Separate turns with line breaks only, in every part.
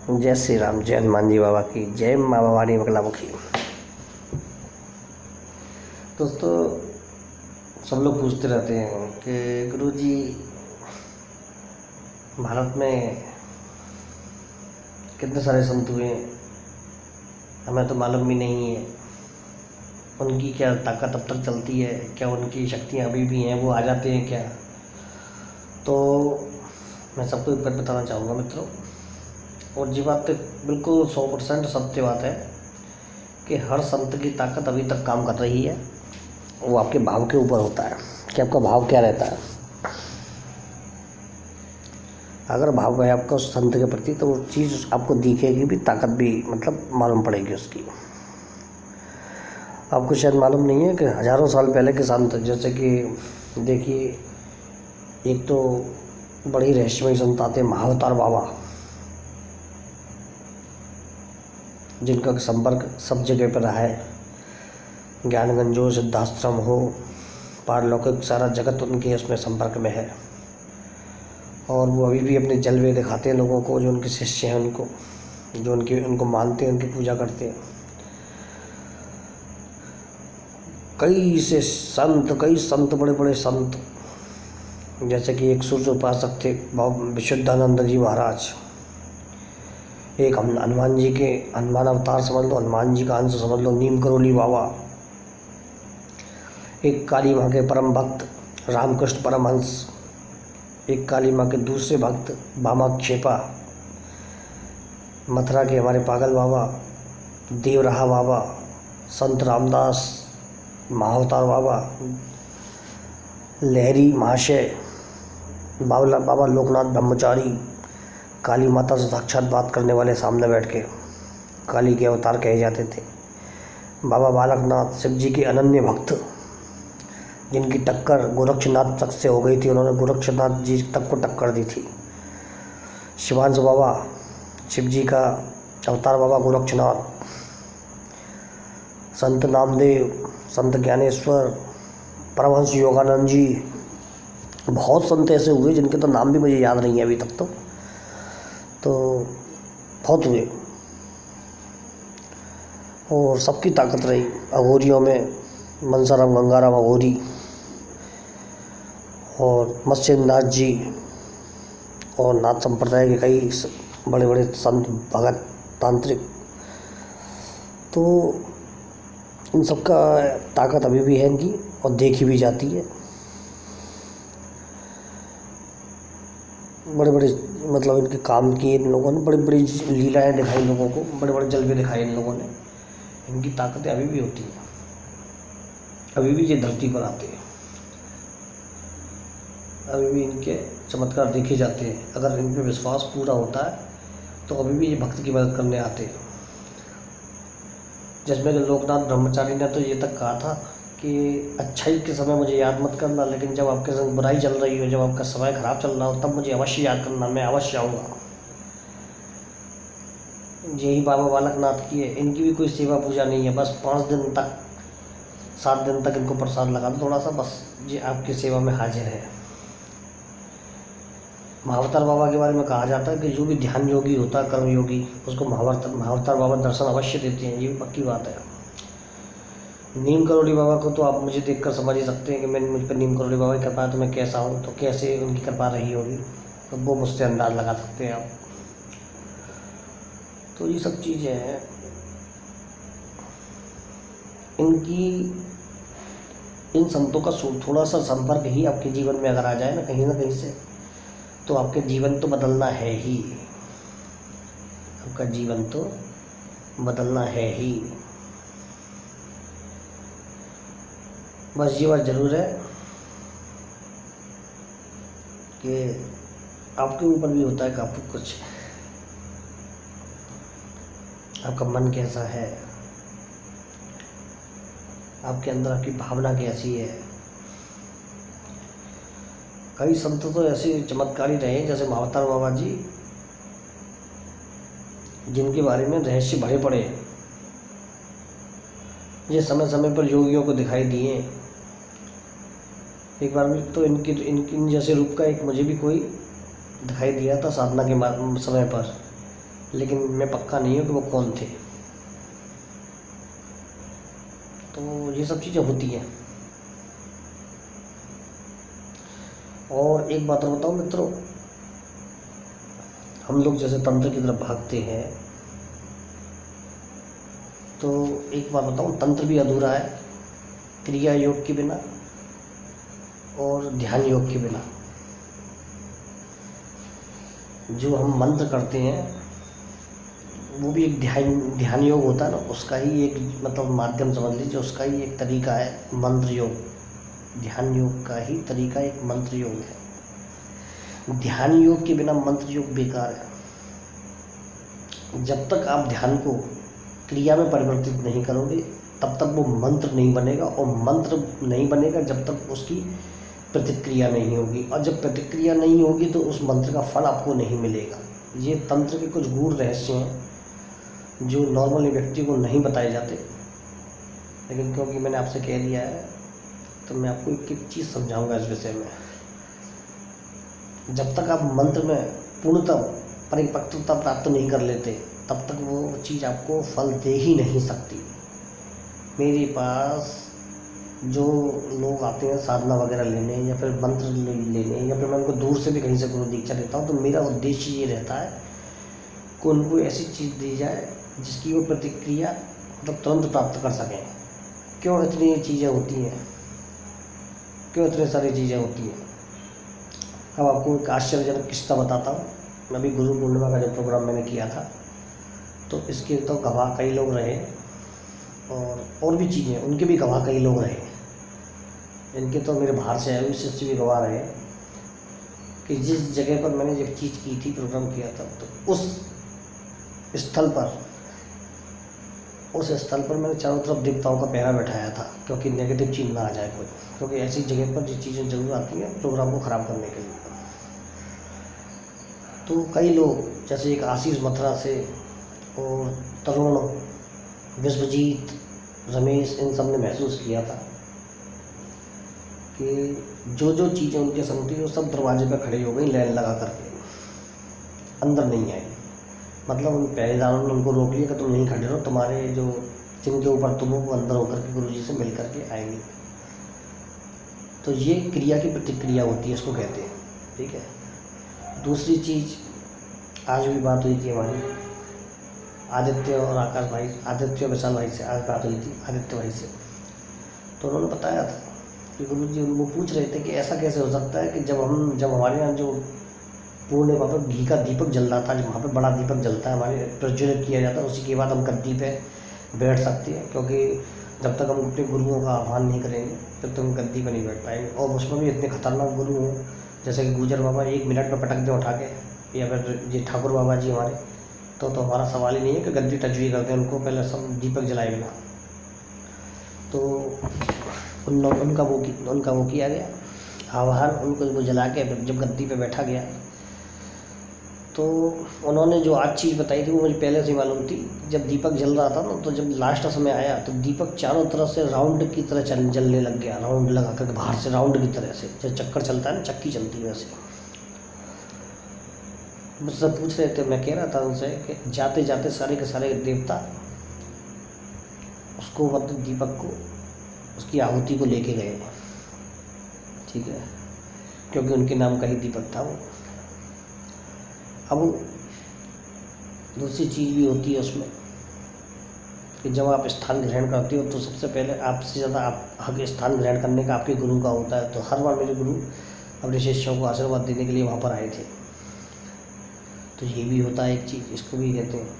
जय श्री राम, जय हनुमान जी बाबा की जय, माँ भवानी बगलामुखी। दोस्तों, सब लोग पूछते रहते हैं कि गुरुजी भारत में कितने सारे संत हुए, हमें तो मालूम भी नहीं है। उनकी क्या ताकत अब तक चलती है, क्या उनकी शक्तियाँ अभी भी हैं, वो आ जाते हैं क्या? तो मैं सबको एक बात बताना चाहूँगा मित्रों, और जी बात बिल्कुल 100% सत्य बात है कि हर संत की ताकत अभी तक काम कर रही है। वो आपके भाव के ऊपर होता है कि आपका भाव क्या रहता है। अगर भाव है आपका उस संत के प्रति, तो वो चीज़ आपको दिखेगी भी, ताकत भी मतलब मालूम पड़ेगी उसकी। आपको शायद मालूम नहीं है कि हज़ारों साल पहले के संत, जैसे कि देखिए, एक तो बड़ी रहस्यमयी संत आते हैं महाअवतार बाबा, जिनका संपर्क सब जगह पर रहा है। ज्ञानगंज हो, सिद्धाश्रम हो, पारलौकिक सारा जगत उनके उसमें संपर्क में है। और वो अभी भी अपने जलवे दिखाते हैं लोगों को, जो उनके शिष्य हैं, उनको जो उनको मानते हैं, उनकी पूजा करते हैं। कई संत बड़े बड़े संत, जैसे कि एक सूर्य उपासक थे विशुद्धानंद जी महाराज, एक हनुमान जी के हनुमान अवतार समझ लो, हनुमान जी का अंश समझ लो नीम करोली बाबा, एक काली माँ के परम भक्त रामकृष्ण परमहंस, एक काली माँ के दूसरे भक्त बामाक्षेपा, मथुरा के हमारे पागल बाबा देवराहा बाबा, संत रामदास महाअवतार बाबा, लहरी महाशय, बाबा लोकनाथ ब्रह्मचारी, काली माता से साक्षात बात करने वाले, सामने बैठ के काली के अवतार कहे जाते थे। बाबा बालकनाथ, शिव जी के अनन्य भक्त, जिनकी टक्कर गोरक्षनाथ तक से हो गई थी, उन्होंने गोरक्षनाथ जी तक को टक्कर दी थी। शिवांश बाबा, शिव जी का अवतार बाबा गोरक्षनाथ, संत नामदेव, संत ज्ञानेश्वर, परमहंस योगानंद जी, बहुत संत ऐसे हुए जिनके तो नाम भी मुझे याद नहीं है अभी तक। तो बहुत हुए, और सबकी ताकत रही। अघोरियों में मनसाराम गंगाराम अघोरी, और मत्स्यनाथ जी, और नाथ संप्रदाय के कई बड़े बड़े संत भगत तांत्रिक। तो इन सबका ताकत अभी भी है इनकी, और देखी भी जाती है। बड़े बड़े मतलब इनके काम किए इन लोगों ने, बड़ी बड़ी लीलाएँ दिखाई लोगों को, बड़े बड़े जलवे दिखाए इन लोगों ने। इनकी ताकतें अभी भी होती हैं, अभी भी ये धरती पर आते हैं, अभी भी इनके चमत्कार देखे जाते हैं। अगर इन पर विश्वास पूरा होता है तो अभी भी ये भक्त की मदद करने आते हैं। जिसमें लोकनाथ ब्रह्मचारी ने तो ये तक कहा था कि अच्छाई के समय मुझे याद मत करना, लेकिन जब आपके संग बुराई चल रही हो, जब आपका समय खराब चल रहा हो, तब मुझे अवश्य याद करना, मैं अवश्य आऊँगा। यही बाबा बालकनाथ की है, इनकी भी कोई सेवा पूजा नहीं है। बस 5 दिन तक 7 दिन तक इनको प्रसाद लगा दो थोड़ा सा, बस ये आपकी सेवा में हाजिर है। महाअवतार बाबा के बारे में कहा जाता है कि जो भी ध्यान योगी होता है, कर्म योगी, उसको महाअवतार बाबा दर्शन अवश्य देते हैं। ये भी पक्की बात है। नीम करोली बाबा को तो आप मुझे देखकर समझ ही सकते हैं कि मुझ पर नीम करोली बाबा की कृपा है तो मैं कैसा हूँ, तो कैसे उनकी कृपा रही होगी, तो वो मुझसे अंदाज लगा सकते हैं आप। तो ये सब चीज़ें हैं इनकी। इन संतों का थोड़ा सा संपर्क ही आपके जीवन में अगर आ जाए ना कहीं से, तो आपके जीवन तो बदलना है ही, आपका जीवन तो बदलना है ही। बस ये बात ज़रूर है कि आपके ऊपर भी होता है कि आपको कुछ, आपका मन कैसा है, आपके अंदर आपकी भावना कैसी है। कई संत तो ऐसे चमत्कारी रहे, जैसे महाअवतार बाबा जी, जिनके बारे में रहस्य भरे पड़े हैं। ये समय समय पर योगियों को दिखाई दिए। एक बार भी तो इनकी जैसे रूप का एक मुझे भी कोई दिखाई दिया था साधना के समय पर, लेकिन मैं पक्का नहीं हूँ कि वो कौन थे। तो ये सब चीज़ें होती हैं। और एक बात और बताऊँ मित्रों, हम लोग जैसे तंत्र की तरफ भागते हैं, तो एक बात बताऊँ, तंत्र भी अधूरा है क्रिया योग के बिना और ध्यान योग के बिना। जो हम मंत्र करते हैं वो भी एक ध्यान योग होता है ना, उसका ही एक मतलब माध्यम समझ लीजिए, उसका ही एक तरीका है मंत्र योग। ध्यान योग का ही तरीका एक मंत्र योग है। ध्यान योग के बिना मंत्र योग बेकार है। जब तक आप ध्यान को क्रिया में परिवर्तित नहीं करोगे तब तक वो मंत्र नहीं बनेगा, और मंत्र नहीं बनेगा जब तक उसकी प्रतिक्रिया नहीं होगी, और जब प्रतिक्रिया नहीं होगी तो उस मंत्र का फल आपको नहीं मिलेगा। ये तंत्र के कुछ गूढ़ रहस्य हैं जो नॉर्मली व्यक्ति को नहीं बताए जाते, लेकिन क्योंकि मैंने आपसे कह दिया है तो मैं आपको एक एक चीज़ समझाऊंगा इस विषय में। जब तक आप मंत्र में पूर्णतः परिपक्वता प्राप्त नहीं कर लेते तब तक वो चीज़ आपको फल दे ही नहीं सकती। मेरे पास जो लोग आते हैं साधना वगैरह लेने या फिर मंत्र लेने, या फिर मैं उनको दूर से भी कहीं से गुरु दीक्षा लेता हूँ, तो मेरा उद्देश्य ये रहता है कि उनको ऐसी चीज़ दी जाए जिसकी वो प्रतिक्रिया मतलब तुरंत प्राप्त कर सकें। क्यों इतनी चीज़ें होती हैं, क्यों इतनी सारी चीज़ें होती हैं? अब आपको एक आश्चर्यजनक किस्सा बताता हूँ। मैं अभी गुरु पूर्णिमा का जो प्रोग्राम मैंने किया था, तो इसके तो गवाह कई लोग रहे, और भी चीज़ें उनके भी गवाह कई लोग रहे। इनके तो मेरे बाहर से आए हुए शिष्य भी गवाह रहे कि जिस जगह पर मैंने जब चीज़ की थी, प्रोग्राम किया था, तो उस स्थल पर मैंने चारों तरफ देवताओं का पहरा बैठाया था, क्योंकि नेगेटिव चीज़ ना आ जाए कोई, क्योंकि ऐसी जगह पर ये चीज़ें जरूर आती हैं प्रोग्राम को ख़राब करने के लिए। तो कई लोग जैसे एक आशीष मथुरा से और तरुण, विश्वजीत, रमेश, इन सब ने महसूस किया था कि जो चीज़ें उनके संग थी वो सब दरवाजे पर खड़ी हो गई लाइन लगा करके, अंदर नहीं आई। मतलब उन पहरेदारों ने उनको रोक लिया कि तुम नहीं खड़े रहो, तुम्हारे जो जिनके ऊपर तुम हो वो अंदर होकर के गुरु जी से मिल करके आएंगे। तो ये क्रिया की प्रतिक्रिया होती है, इसको कहते हैं। ठीक है। दूसरी चीज़, आज भी बात हुई थी हमारी आदित्य और आकाश भाई, आदित्य और विशाल भाई से आज बात हुई थी, आदित्य भाई से। तो उन्होंने बताया था कि गुरु जी वो पूछ रहे थे कि ऐसा कैसे हो सकता है कि जब हमारे यहाँ जो पूर्णिमा पर घी का दीपक जल रहा था, जब वहाँ पर बड़ा dीपक जलता है, हमारे प्रज्वलित किया जाता है, उसी के बाद हम गद्दी पे बैठ सकते हैं, क्योंकि जब तक हम अपने गुरुओं का आह्वान नहीं करेंगे तब तक हम गद्दी पर नहीं बैठ पाएंगे। और उसमें भी इतने खतरनाक गुरु हों जैसे कि गुजर बाबा 1 मिनट में पटक दें उठा के, या फिर ये ठाकुर बाबा जी हमारे, तो हमारा सवाल ही नहीं है कि गद्दी टचवी करते हैं, उनको पहले सब दीपक जलाए बिना। तो उनका वो किया गया आह्वान, उनको वो जला के जब गद्दी पे बैठा गया, तो उन्होंने जो आज चीज़ बताई थी वो मुझे पहले से मालूम थी। जब दीपक जल रहा था ना, तो जब लास्ट समय आया तो दीपक चारों तरफ से राउंड की तरह जलने लग गया, राउंड लगा कर बाहर से राउंड की तरह से, जैसे चक्कर चलता है ना, चक्की चलती है वैसे। मुझसे पूछ रहे थे, मैं कह रहा था उनसे कि जाते जाते सारे के सारे देवता उसको मतलब दीपक को उसकी आहुति को लेके गए। ठीक है, क्योंकि उनके नाम का ही दीपक था वो। अब दूसरी चीज़ भी होती है उसमें कि जब आप स्थान ग्रहण करते हो तो सबसे पहले आपसे ज़्यादा हक स्थान ग्रहण करने का आपके गुरु का होता है। तो हर बार मेरे गुरु अपने शिष्यों को आशीर्वाद देने के लिए वहाँ पर आए थे। तो ये भी होता है एक चीज़, इसको भी कहते हैं।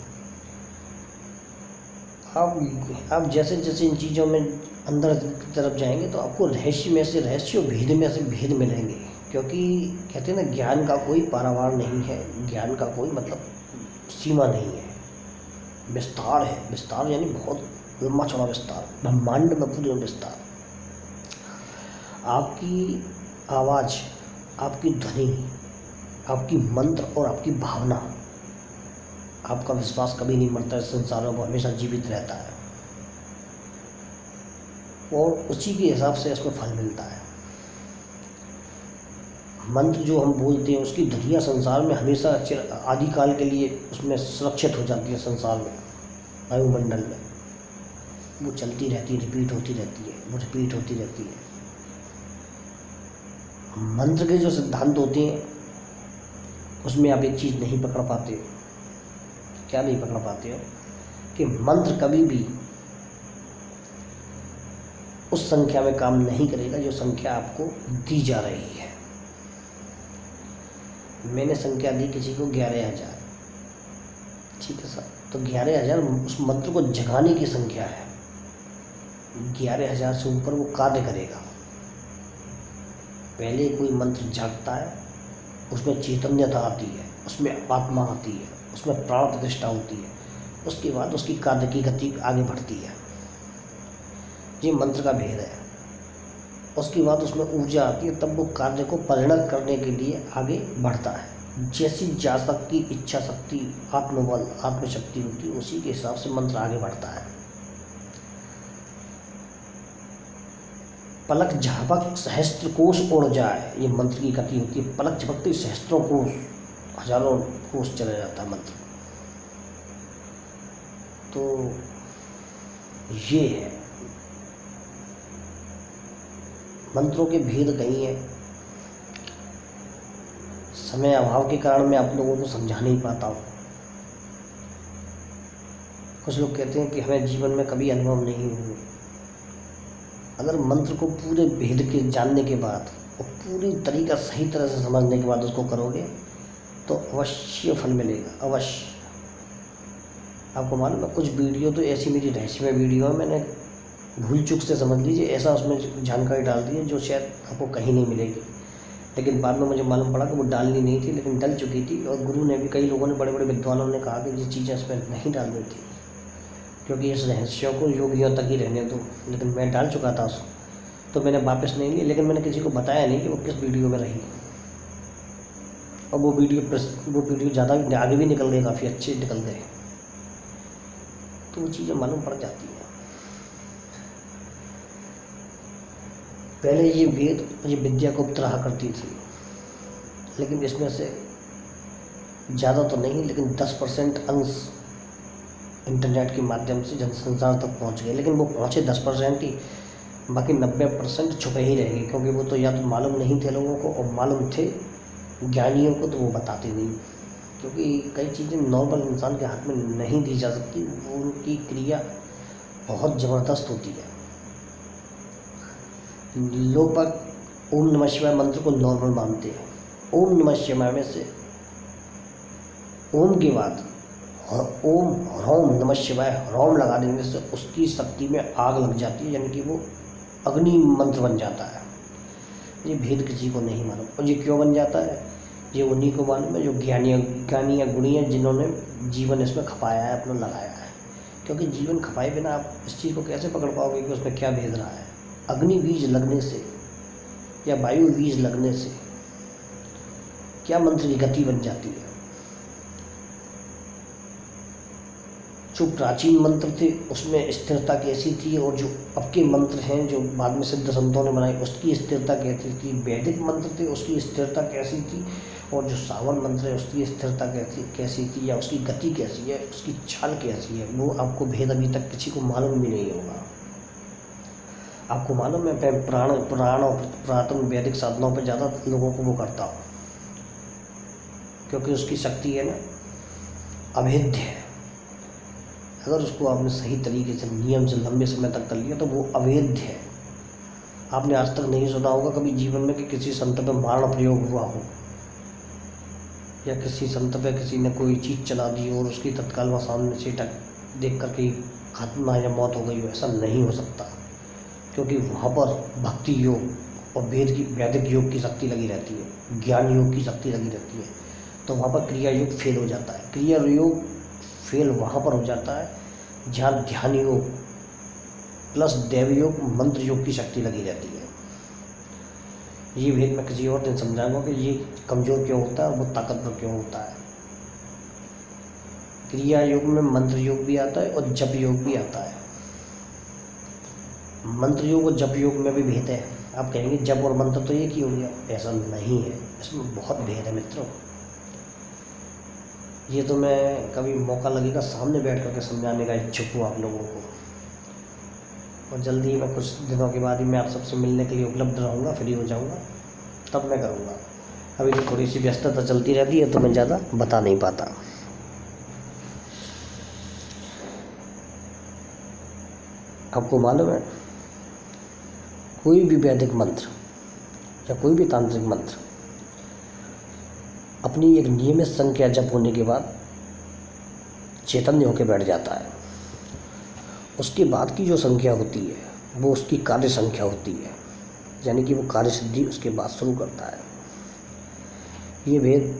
आप जैसे जैसे इन चीज़ों में अंदर की तरफ जाएंगे तो आपको रहस्य में से रहस्य और भेद में से भेद मिलेंगे, क्योंकि कहते हैं ना, ज्ञान का कोई पारावार नहीं है, ज्ञान का कोई मतलब सीमा नहीं है, विस्तार है। विस्तार यानी बहुत लंबा चौड़ा विस्तार, ब्रह्मांड में पूरे विस्तार। आपकी आवाज़, आपकी ध्वनि, आपकी मंत्र और आपकी भावना, आपका विश्वास कभी नहीं मरता है, संसारों में हमेशा जीवित रहता है, और उसी के हिसाब से इसको फल मिलता है। मंत्र जो हम बोलते हैं उसकी धुरियाँ संसार में हमेशा आदिकाल के लिए उसमें सुरक्षित हो जाती है। संसार में वायुमंडल में वो चलती रहती है, रिपीट होती रहती है, वो रिपीट होती रहती है। मंत्र के जो सिद्धांत होते हैं उसमें आप एक चीज़ नहीं पकड़ पाते हो। क्या नहीं पकड़ पाते हो? कि मंत्र कभी भी उस संख्या में काम नहीं करेगा जो संख्या आपको दी जा रही है। मैंने संख्या दी किसी को 11,000, ठीक है सर, तो 11,000 उस मंत्र को जगाने की संख्या है। 11,000 से ऊपर वो कार्य करेगा। पहले कोई मंत्र जागता है, उसमें चैतन्यता आती है, उसमें आत्मा आती है, उसमें प्राण प्रतिष्ठा होती है, उसके बाद उसकी कार्य की गति आगे बढ़ती है। ये मंत्र का भेद है। उसके बाद उसमें ऊर्जा आती है, तब वो कार्य को परिणत करने के लिए आगे बढ़ता है। जैसी जाशक्ति, इच्छा शक्ति, आत्मबल, आत्मशक्ति होती है, उसी के हिसाब से मंत्र आगे बढ़ता है। पलक झपक सहस्त्र कोश उड़ जाए, ये मंत्र की गति होती है। पलक झपकते सहस्त्रों कोश, हजारों कोश चला जाता है मंत्र। तो ये है मंत्रों के भेद कहीं है। समय अभाव के कारण मैं आप लोगों को समझा नहीं पाता हूँ। कुछ लोग कहते हैं कि हमें जीवन में कभी अनुभव नहीं हुए। अगर मंत्र को पूरे भेद के जानने के बाद और पूरी तरीका सही तरह से समझने के बाद उसको करोगे तो अवश्य फल मिलेगा, अवश्य। आपको मालूम है कुछ वीडियो तो ऐसी मेरी रहस्यमय वीडियो है, मैंने भूल चूक से समझ लीजिए ऐसा उसमें जानकारी डाल दी है जो शायद आपको कहीं नहीं मिलेगी। लेकिन बाद में मुझे मालूम पड़ा कि वो डालनी नहीं थी, लेकिन डल चुकी थी। और गुरु ने भी, कई लोगों ने, बड़े बड़े विद्वानों ने कहा कि ये चीज़ें इसमें नहीं डालनी थी, क्योंकि इस रहस्यों को योगियों तक ही रहने दो। लेकिन मैं डाल चुका था उसको, तो मैंने वापस नहीं ली। लेकिन मैंने किसी को बताया नहीं कि वो किस वीडियो में रही। और वो वीडियो ज़्यादा आगे भी निकल गए, काफ़ी अच्छे निकल गए। तो वो चीज़ें मालूम पड़ जाती हैं। पहले ये विद्या गुप्त रहा करती थी, लेकिन इसमें से ज़्यादा तो नहीं, लेकिन 10% अंश इंटरनेट के माध्यम से जनसंसार तक पहुंच गए। लेकिन वो पहुंचे 10% ही, बाकी 90% छुपे ही रह गए। क्योंकि वो तो या तो मालूम नहीं थे लोगों को, और मालूम थे ज्ञानियों को तो वो बताते नहीं। क्योंकि कई चीज़ें नॉर्मल इंसान के हाथ में नहीं दी जा सकती, वो उनकी क्रिया बहुत ज़बरदस्त होती है। लोग बाग ओम नमः शिवाय मंत्र को नॉर्मल मानते हैं। ओम नमः शिवाय में से ओम के बाद ओम ह्रौम नमः शिवाय ह्रौम लगा देने से उसकी शक्ति में आग लग जाती है, यानी कि वो अग्नि मंत्र बन जाता है। ये भेद किसी को नहीं मालूम। और ये क्यों बन जाता है, ये उन्हीं को मालूम है जो ज्ञानी या गुणी हैं, जिन्होंने जीवन इसमें खपाया है, अपना लगाया है। क्योंकि जीवन खपाए बिना आप इस चीज़ को कैसे पकड़ पाओगे कि उसमें क्या भेद रहा है। अग्नि बीज लगने से या वायु बीज लगने से क्या मंत्र की गति बन जाती है। जो प्राचीन मंत्र थे उसमें स्थिरता कैसी थी, और जो अब के मंत्र हैं जो बाद में सिद्ध संतों ने बनाए उसकी स्थिरता कैसी थी। वैदिक मंत्र थे उसकी स्थिरता कैसी थी, और जो सावन मंत्र है उसकी स्थिरता कैसी थी, या उसकी गति कैसी है, उसकी चाल कैसी है, वो आपको भेद अभी तक किसी को मालूम भी नहीं होगा। आपको मालूम है मैं पुराण और पुरातन वैदिक साधनों पर ज़्यादा लोगों को वो करता हूँ, क्योंकि उसकी शक्ति है ना अभेद्य है। अगर उसको आपने सही तरीके से नियम से लंबे समय तक कर लिया तो वो अवैध है। आपने आज तक नहीं सुना होगा कभी जीवन में कि किसी संत पे मारण प्रयोग हुआ हो, या किसी संत पे किसी ने कोई चीज़ चला दी और उसकी तत्काल वह सामने से देख करके खात्मा या मौत हो गई हो। ऐसा नहीं हो सकता, क्योंकि वहाँ पर भक्ति योग और वैदिक योग की शक्ति लगी रहती है, ज्ञान योग की शक्ति लगी रहती है। तो वहाँ पर क्रिया योग फेल हो जाता है। क्रिया योग फेल वहाँ पर हो जाता है जहाँ ध्यान योग प्लस देव योग, मंत्र योग की शक्ति लगी रहती है। ये भेद मैं किसी और दिन समझाऊंगा कि ये कमज़ोर क्यों होता है और वो ताकतवर क्यों होता है। क्रिया योग में मंत्र योग भी आता है और जप योग भी आता है। मंत्र योग और जप योग में भी भेद है। आप कहेंगे जप और मंत्र तो एक ही हो गया, ऐसा नहीं है। इसमें बहुत भेद है मित्रों। ये तो मैं कभी मौका लगेगा सामने बैठ करके समझाने का इच्छुक हूँ आप लोगों को, और जल्दी ही मैं कुछ दिनों के बाद ही मैं आप सबसे मिलने के लिए उपलब्ध रहूँगा, फ्री हो जाऊँगा, तब मैं करूँगा। अभी तो थोड़ी सी व्यस्तता चलती रहती है तो मैं ज़्यादा बता नहीं पाता। आपको मालूम है, कोई भी वैदिक मंत्र या कोई भी तांत्रिक मंत्र अपनी एक नियमित संख्या जप होने के बाद चैतन्य होकर बैठ जाता है। उसके बाद की जो संख्या होती है वो उसकी कार्य संख्या होती है, यानी कि वो कार्य सिद्धि उसके बाद शुरू करता है। ये भेद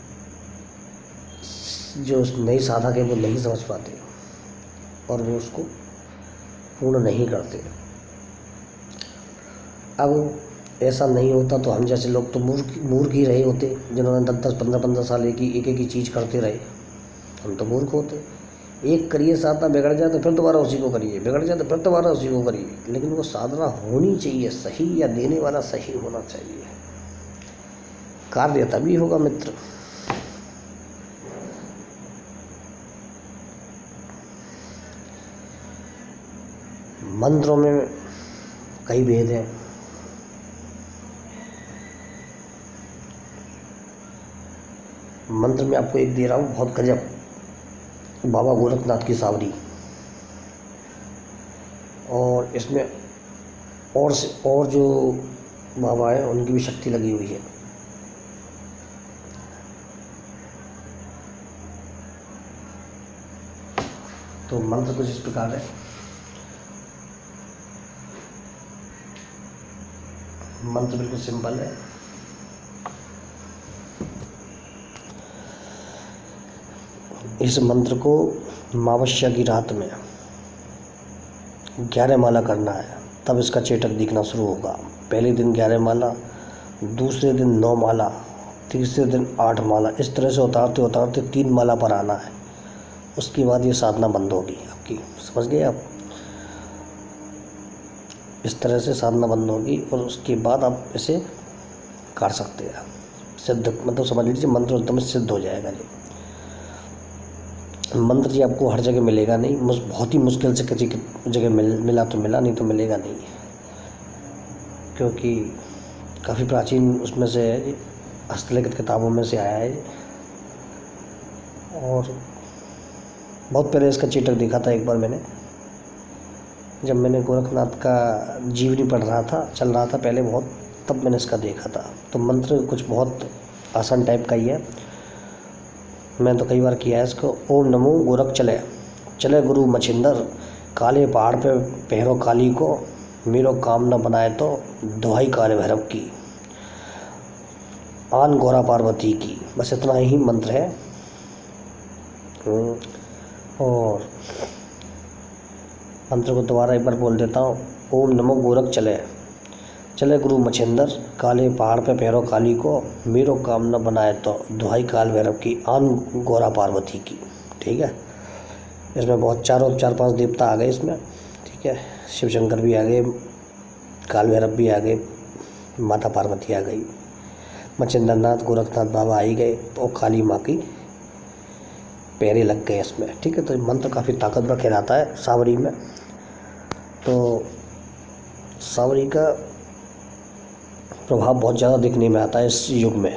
जो नए साधक है वो नहीं समझ पाते और वो उसको पूर्ण नहीं करते। अब ऐसा नहीं होता तो हम जैसे लोग तो मूर्ख ही रहे होते, जिन्होंने 10-10, 15-15 साल एक ही चीज़ करते रहे। हम तो मूर्ख होते। एक करिए साधना, बिगड़ जाए तो फिर दोबारा उसी को करिए, बिगड़ जाए तो फिर दोबारा उसी को करिए। लेकिन वो साधना होनी चाहिए सही, या देने वाला सही होना चाहिए। कार्य तभी होगा मित्र। मंत्रों में कई भेद हैं। मंत्र में आपको एक दे रहा हूँ, बहुत गजब, बाबा गोरखनाथ की सावरी। और इसमें और जो बाबा हैं उनकी भी शक्ति लगी हुई है। तो मंत्र कुछ इस प्रकार है। मंत्र बिल्कुल सिंपल है। इस मंत्र को अमावस्या की रात में 11 माला करना है, तब इसका चेटक दिखना शुरू होगा। पहले दिन 11 माला, दूसरे दिन 9 माला, तीसरे दिन 8 माला, इस तरह से उतारते उतारते 3 माला पर आना है। उसके बाद ये साधना बंद होगी आपकी। समझ गए आप? इस तरह से साधना बंद होगी और उसके बाद आप इसे कर सकते हैं। सिद्ध मतलब समझ लीजिए मंत्र एकदम सिद्ध हो जाएगा जी। मंत्र जी आपको हर जगह मिलेगा नहीं, बहुत ही मुश्किल से किसी जगह मिला तो मिला, नहीं तो मिलेगा नहीं, क्योंकि काफ़ी प्राचीन उसमें से है, हस्तलिखित किताबों में से आया है। और बहुत पहले इसका चेटक देखा था एक बार मैंने, जब मैंने गोरखनाथ का जीवनी पढ़ रहा था, चल रहा था पहले बहुत, तब मैंने इसका देखा था। तो मंत्र कुछ बहुत आसान टाइप का ही है। मैं तो कई बार किया है इसको। ओम नमो गोरख चले, चले गुरु मछिंदर, काले पहाड़ पे पहरो काली को, मेरो काम न बनाए तो दुहाई काले भैरव की, आन गौरा पार्वती की। बस इतना ही मंत्र है। और मंत्र को दोबारा एक बार बोल देता हूँ। ओम नमो गोरख चले, चले गुरु मछिंदर, काले पहाड़ पे पैरों काली को, मेरो काम न बनाए तो दुहाई काल भैरव की, आन गौरा पार्वती की। ठीक है। इसमें बहुत 4-5 देवता आ गए इसमें। ठीक है। शिव शंकर भी आ गए, काल भैरव भी आ गए, माता पार्वती आ गई, मछिंदरनाथ गोरखनाथ बाबा आ ही गए, और काली माँ की पैरे लग गए इसमें। ठीक है। तो मंत्र काफ़ी ताकतवर कहलाता है सावरी में। तो सावरी का प्रभाव बहुत ज़्यादा दिखने में आता है इस युग में।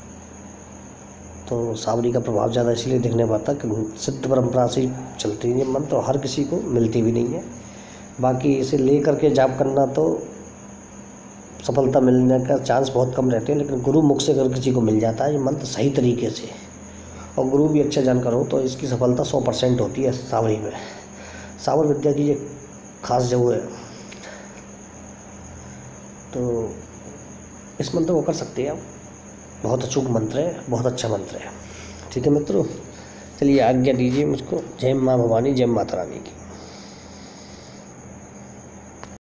तो सावरी का प्रभाव ज़्यादा इसलिए दिखने में आता है कि सिद्ध परंपरा से चलती है मंत्र, तो हर किसी को मिलती भी नहीं है। बाकी इसे ले करके जाप करना तो सफलता मिलने का चांस बहुत कम रहते हैं, लेकिन गुरु मुख से अगर किसी को मिल जाता है ये मंत्र सही तरीके से, और गुरु भी अच्छा जानकार हो, तो इसकी सफलता 100% होती है सावरी में। सावर विद्या की ये खास जगह है। तो इस मंत्र को कर सकते हैं आप। बहुत अचूक मंत्र है, बहुत अच्छा मंत्र है। ठीक है मित्रों, चलिए आज्ञा दीजिए मुझको। जय माँ भवानी, जय माता रानी की।